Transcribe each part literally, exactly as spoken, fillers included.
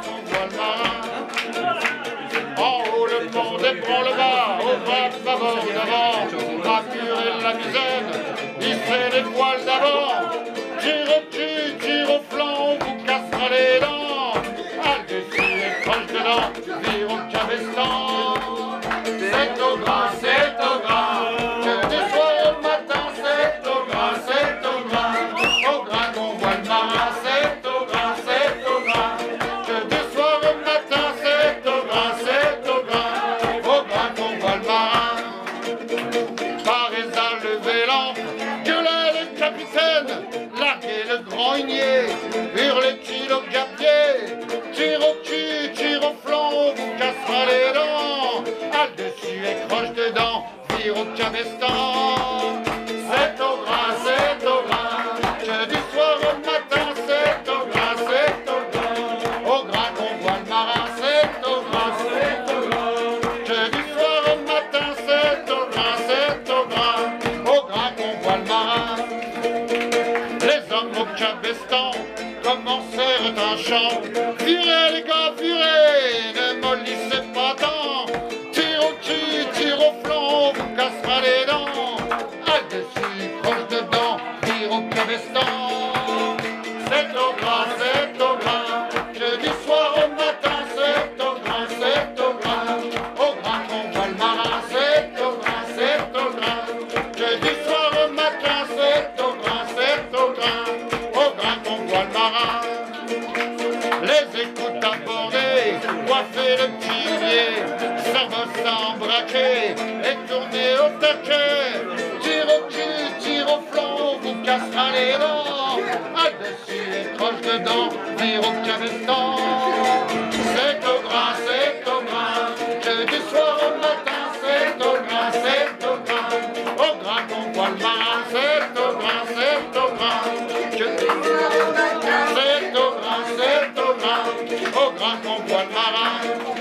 qu'on voit le marin. En haut le monde et prend le bas, au bras de bâbord d'avant, racurer la misaine, hisser les poils d'avant. Tire au cul, tire au flanc, on vous cassera les dents. Al dessus et croche dedans, vire au cabestan. C'est au gras, c'est au gras, que du soir au matin, c'est au gras, c'est au gras. Au gras qu'on voit le marin, c'est au gras, c'est au gras. Que du soir au matin, c'est au gras, c'est au gras. Au gras qu'on voit le marin. Parez à lever l'ancre, gueulez le capitaine, larguez le grand hunier, hurlez-il au gapier. Tire au cul, tire au flanc, on vous cassera les dents. Al dessus et croche dedans, vire au cabestan. C'est au gras, c'est au gras, que du soir au matin, c'est au gras, c'est au gras. Au gras qu'on voit le marin, c'est au gras, c'est au gras. Que du soir au matin, c'est au gras, c'est au gras. Au gras qu'on voit le marin. Les hommes au cabestan commencèrent un chant. Virez les gars, virez, ne mollissez pas tant. Tire au cul, tire au flanc, on vous cassera les dents. Al dessus, croche dedans, vire au cabestan. C'est au gras, c'est au gras, que du soir au matin, c'est au gras, c'est au gras. Au gras qu'on voit le marin, c'est au gras, c'est au gras. Que du soir au matin, c'est au gras, c'est au gras. Au gras qu'on voit le marin. Les écoutes abordées, coiffer le petit hunier, cerveau s'embraquer et tourner au taquet. Tire au cul, tire au flanc, on vous cassera les dents. Al dessus et croche dedans, vire au cabestan. C'est au gras, c'est au gras, que du soir au matin, c'est au gras, c'est au gras. Au gras qu'on voit le marin, c'est au gras, c'est au gras. Que... C'est au gras, c'est au gras, au gras qu'on voit le marin.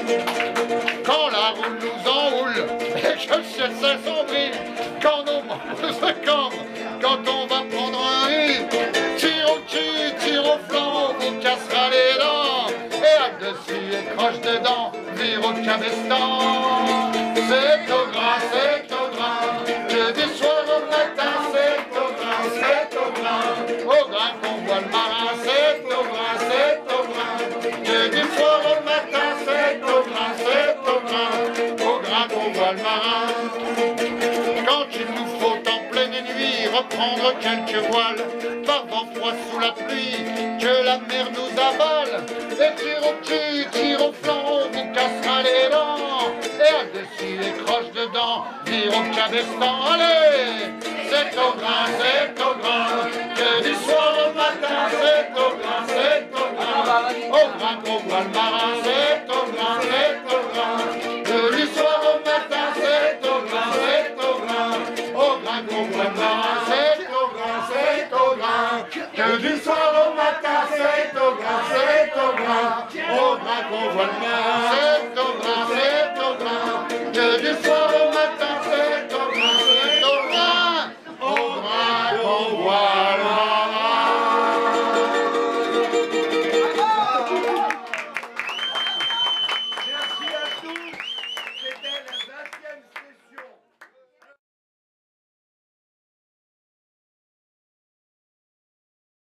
Quand la roule nous enroule et que le ciel s'assombrit, quand nos membres se cambrent, quand on va prendre un riz, tire au cul, tire au flanc, on vous cassera les dents. Et al dessus et croche dedans, vire au cabestan. C'est au gras, c'est au gras, que du soir au matin, c'est au gras, c'est au gras. Au gras qu'on voit le marin, c'est au gras, c'est au gras. Que du soir au matin, c'est au gras, c'est au gras. Au gras qu'on voit le marin. Quand il nous faut en pleine nuit reprendre quelques voiles, par vent froid sous la pluie, que la mer nous avale. Et tire au cul, tire au flanc, on vous cassera les dents. Et al dessus et croche dedans, vire au cabestan. Allez, c'est au gras, c'est au gras, que du soir au matin, c'est au gras, c'est au gras. Au gras qu'on voit le marin, c'est au gras, c'est au gras. Que du soir au matin, c'est au gras, c'est au gras. Au gras qu'on voit le marin, c'est au gras, c'est au gras. Que du soir au matin, c'est au gras, c'est au gras. Au gras qu'on voit le marin, c'est au gras, c'est au gras. Que du soir